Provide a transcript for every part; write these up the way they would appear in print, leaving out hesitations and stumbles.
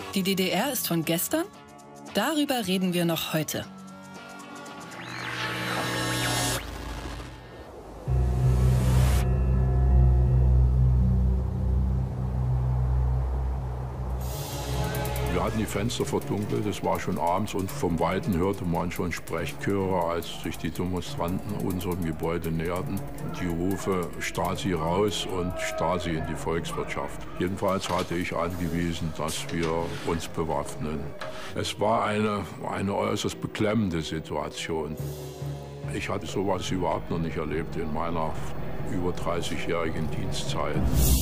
Die DDR ist von gestern? Darüber reden wir noch heute. Wir hatten die Fenster verdunkelt, es war schon abends und vom Weiten hörte man schon Sprechchöre, als sich die Demonstranten unserem Gebäude näherten. Die Rufe Stasi raus und Stasi in die Volkswirtschaft. Jedenfalls hatte ich angewiesen, dass wir uns bewaffnen. Es war eine äußerst beklemmende Situation. Ich hatte sowas überhaupt noch nicht erlebt in meiner über 30-jährigen Dienstzeit.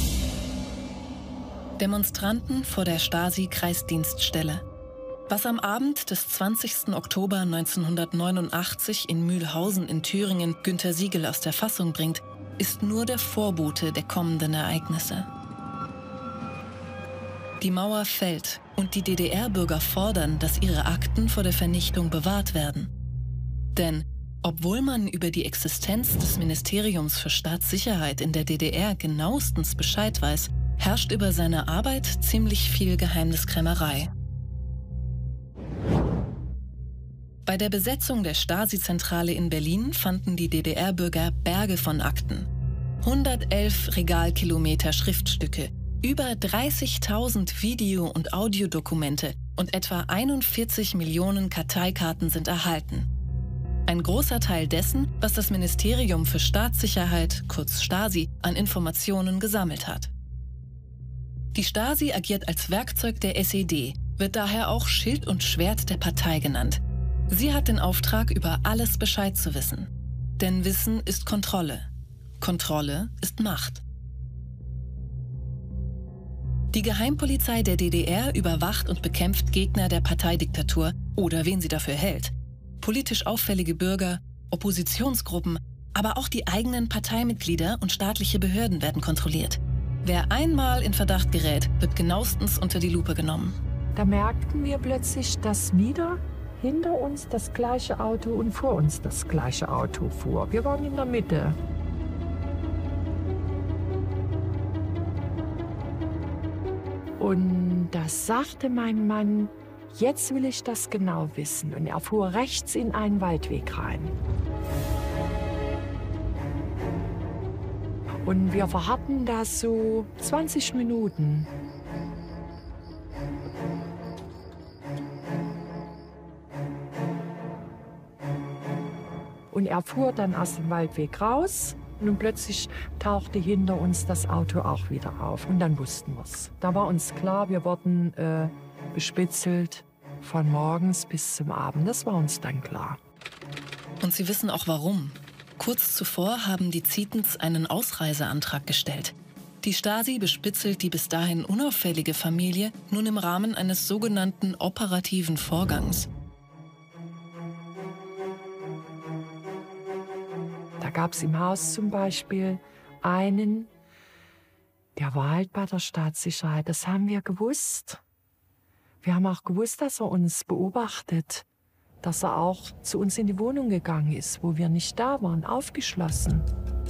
Demonstranten vor der Stasi-Kreisdienststelle. Was am Abend des 20. Oktober 1989 in Mühlhausen in Thüringen Günter Siegel aus der Fassung bringt, ist nur der Vorbote der kommenden Ereignisse. Die Mauer fällt und die DDR-Bürger fordern, dass ihre Akten vor der Vernichtung bewahrt werden. Denn obwohl man über die Existenz des Ministeriums für Staatssicherheit in der DDR genauestens Bescheid weiß, herrscht über seine Arbeit ziemlich viel Geheimniskrämerei. Bei der Besetzung der Stasi-Zentrale in Berlin fanden die DDR-Bürger Berge von Akten. 111 Regalkilometer Schriftstücke, über 30.000 Video- und Audiodokumente und etwa 41 Millionen Karteikarten sind erhalten. Ein großer Teil dessen, was das Ministerium für Staatssicherheit, kurz Stasi, an Informationen gesammelt hat. Die Stasi agiert als Werkzeug der SED, wird daher auch Schild und Schwert der Partei genannt. Sie hat den Auftrag, über alles Bescheid zu wissen. Denn Wissen ist Kontrolle. Kontrolle ist Macht. Die Geheimpolizei der DDR überwacht und bekämpft Gegner der Parteidiktatur oder wen sie dafür hält. Politisch auffällige Bürger, Oppositionsgruppen, aber auch die eigenen Parteimitglieder und staatliche Behörden werden kontrolliert. Wer einmal in Verdacht gerät, wird genauestens unter die Lupe genommen. Da merkten wir plötzlich, dass wieder hinter uns das gleiche Auto und vor uns das gleiche Auto fuhr. Wir waren in der Mitte. Und da sagte mein Mann, jetzt will ich das genau wissen. Und er fuhr rechts in einen Waldweg rein. Und wir verharrten da so 20 Minuten. Und er fuhr dann aus dem Waldweg raus und plötzlich tauchte hinter uns das Auto auch wieder auf. Und dann wussten wir es. Da war uns klar, wir wurden bespitzelt von morgens bis zum Abend. Das war uns dann klar. Und sie wissen auch warum. Kurz zuvor haben die Zietens einen Ausreiseantrag gestellt. Die Stasi bespitzelt die bis dahin unauffällige Familie nun im Rahmen eines sogenannten operativen Vorgangs. Da gab es im Haus zum Beispiel einen, der war halt bei der Staatssicherheit. Das haben wir gewusst. Wir haben auch gewusst, dass er uns beobachtet. Dass er auch zu uns in die Wohnung gegangen ist, wo wir nicht da waren, aufgeschlossen.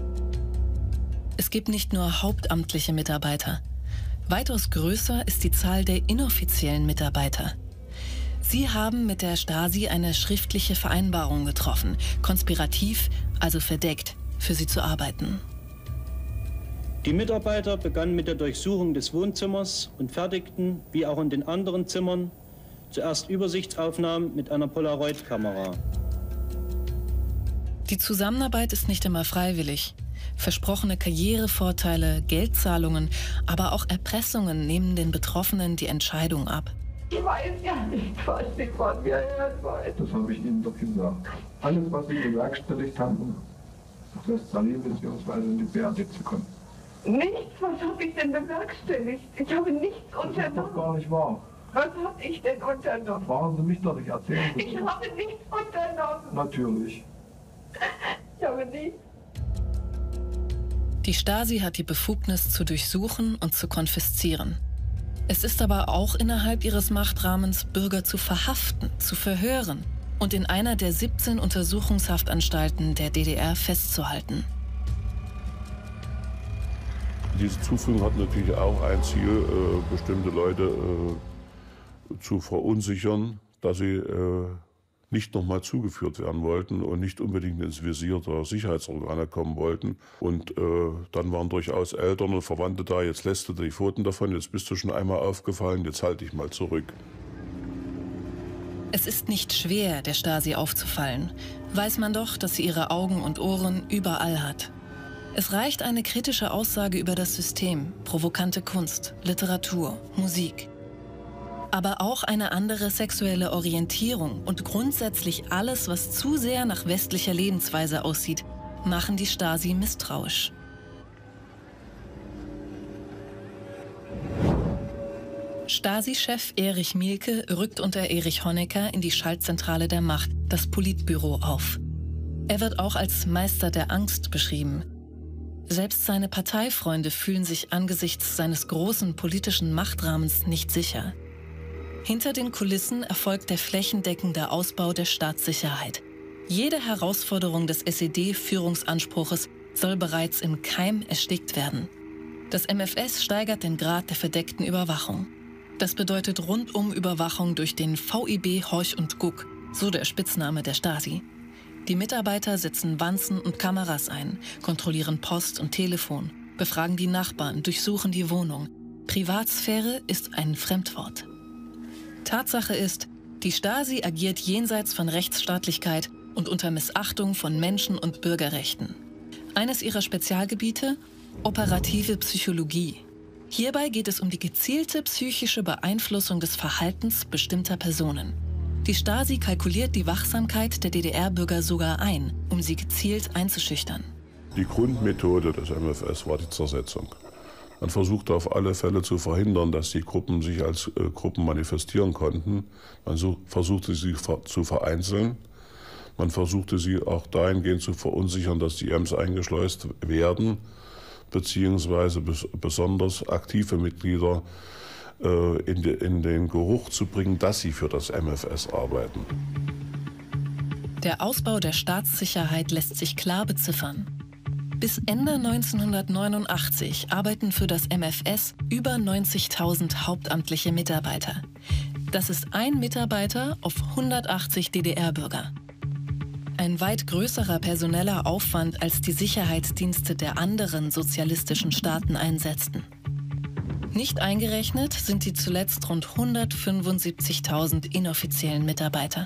Es gibt nicht nur hauptamtliche Mitarbeiter. Weitaus größer ist die Zahl der inoffiziellen Mitarbeiter. Sie haben mit der Stasi eine schriftliche Vereinbarung getroffen, konspirativ, also verdeckt, für sie zu arbeiten. Die Mitarbeiter begannen mit der Durchsuchung des Wohnzimmers und fertigten, wie auch in den anderen Zimmern, zuerst Übersichtsaufnahmen mit einer Polaroid-Kamera. Die Zusammenarbeit ist nicht immer freiwillig. Versprochene Karrierevorteile, Geldzahlungen, aber auch Erpressungen nehmen den Betroffenen die Entscheidung ab. Ich weiß ja nicht, was wir hören wollen. Das habe ich Ihnen doch gesagt. Alles, was Sie bewerkstelligt haben, um nach Westberlin bzw. in die BRD zu kommen. Nichts? Was habe ich denn bewerkstelligt? Ich habe nichts unternommen. Das ist doch gar nicht wahr. Was habe ich denn unternommen? Fragen Sie mich doch nicht, erzählen Sie. Ich habe nichts unternommen. Natürlich. Ich habe nichts. Die Stasi hat die Befugnis zu durchsuchen und zu konfiszieren. Es ist aber auch innerhalb ihres Machtrahmens, Bürger zu verhaften, zu verhören und in einer der 17 Untersuchungshaftanstalten der DDR festzuhalten. Diese Zuführung hat natürlich auch ein Ziel, bestimmte Leute zu verunsichern, dass sie nicht nochmal zugeführt werden wollten und nicht unbedingt ins Visier der Sicherheitsorgane kommen wollten. Und dann waren durchaus Eltern und Verwandte da, jetzt lässt du die Pfoten davon, jetzt bist du schon einmal aufgefallen, jetzt halt dich mal zurück. Es ist nicht schwer, der Stasi aufzufallen. Weiß man doch, dass sie ihre Augen und Ohren überall hat. Es reicht eine kritische Aussage über das System, provokante Kunst, Literatur, Musik. Aber auch eine andere sexuelle Orientierung und grundsätzlich alles, was zu sehr nach westlicher Lebensweise aussieht, machen die Stasi misstrauisch. Stasi-Chef Erich Mielke rückt unter Erich Honecker in die Schaltzentrale der Macht, das Politbüro, auf. Er wird auch als Meister der Angst beschrieben. Selbst seine Parteifreunde fühlen sich angesichts seines großen politischen Machtrahmens nicht sicher. Hinter den Kulissen erfolgt der flächendeckende Ausbau der Staatssicherheit. Jede Herausforderung des SED-Führungsanspruches soll bereits im Keim erstickt werden. Das MfS steigert den Grad der verdeckten Überwachung. Das bedeutet Rundum-Überwachung durch den VIB Horch und Guck, so der Spitzname der Stasi. Die Mitarbeiter setzen Wanzen und Kameras ein, kontrollieren Post und Telefon, befragen die Nachbarn, durchsuchen die Wohnung. Privatsphäre ist ein Fremdwort. Tatsache ist, die Stasi agiert jenseits von Rechtsstaatlichkeit und unter Missachtung von Menschen- und Bürgerrechten. Eines ihrer Spezialgebiete? Operative Psychologie. Hierbei geht es um die gezielte psychische Beeinflussung des Verhaltens bestimmter Personen. Die Stasi kalkuliert die Wachsamkeit der DDR-Bürger sogar ein, um sie gezielt einzuschüchtern. Die Grundmethode des MfS war die Zersetzung. Man versuchte auf alle Fälle zu verhindern, dass die Gruppen sich als Gruppen manifestieren konnten. Man versuchte sie zu vereinzeln. Man versuchte sie auch dahingehend zu verunsichern, dass die Ems eingeschleust werden, beziehungsweise besonders aktive Mitglieder in den Geruch zu bringen, dass sie für das MfS arbeiten. Der Ausbau der Staatssicherheit lässt sich klar beziffern. Bis Ende 1989 arbeiten für das MfS über 90.000 hauptamtliche Mitarbeiter. Das ist ein Mitarbeiter auf 180 DDR-Bürger. Ein weit größerer personeller Aufwand, als die Sicherheitsdienste der anderen sozialistischen Staaten einsetzten. Nicht eingerechnet sind die zuletzt rund 175.000 inoffiziellen Mitarbeiter.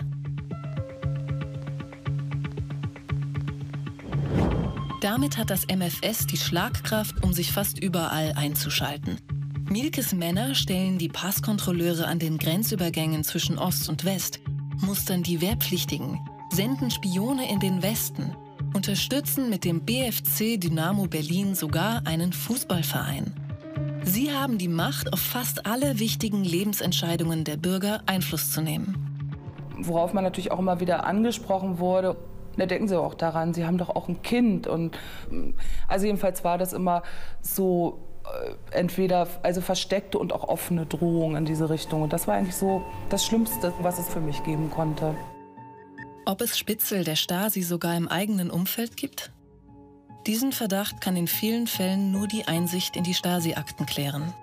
Damit hat das MfS die Schlagkraft, um sich fast überall einzuschalten. Mielkes Männer stellen die Passkontrolleure an den Grenzübergängen zwischen Ost und West, mustern die Wehrpflichtigen, senden Spione in den Westen, unterstützen mit dem BFC Dynamo Berlin sogar einen Fußballverein. Sie haben die Macht, auf fast alle wichtigen Lebensentscheidungen der Bürger Einfluss zu nehmen. Worauf man natürlich auch immer wieder angesprochen wurde, da denken Sie auch daran, Sie haben doch auch ein Kind. Und also jedenfalls war das immer so entweder versteckte und auch offene Drohungen in diese Richtung. Und das war eigentlich so das Schlimmste, was es für mich geben konnte. Ob es Spitzel der Stasi sogar im eigenen Umfeld gibt? Diesen Verdacht kann in vielen Fällen nur die Einsicht in die Stasi-Akten klären.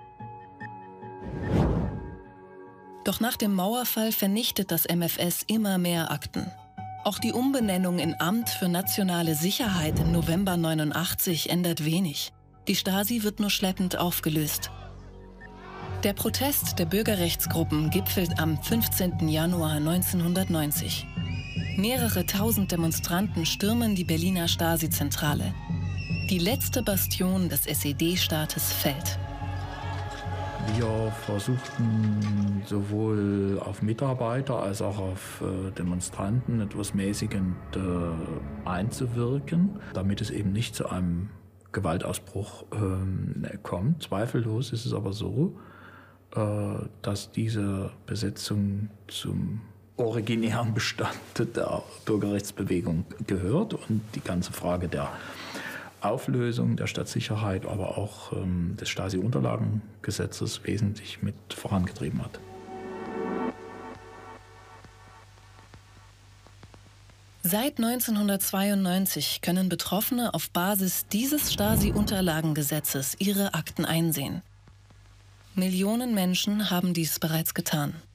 Doch nach dem Mauerfall vernichtet das MfS immer mehr Akten. Auch die Umbenennung in Amt für nationale Sicherheit im November 89 ändert wenig. Die Stasi wird nur schleppend aufgelöst. Der Protest der Bürgerrechtsgruppen gipfelt am 15. Januar 1990. Mehrere tausend Demonstranten stürmen die Berliner Stasi-Zentrale. Die letzte Bastion des SED-Staates fällt. Wir versuchten sowohl auf Mitarbeiter als auch auf Demonstranten etwas mäßigend einzuwirken, damit es eben nicht zu einem Gewaltausbruch kommt. Zweifellos ist es aber so, dass diese Besetzung zum originären Bestand der Bürgerrechtsbewegung gehört und die ganze Frage der Auflösung der Staatssicherheit, aber auch des Stasi-Unterlagengesetzes wesentlich mit vorangetrieben hat. Seit 1992 können Betroffene auf Basis dieses Stasi-Unterlagengesetzes ihre Akten einsehen. Millionen Menschen haben dies bereits getan.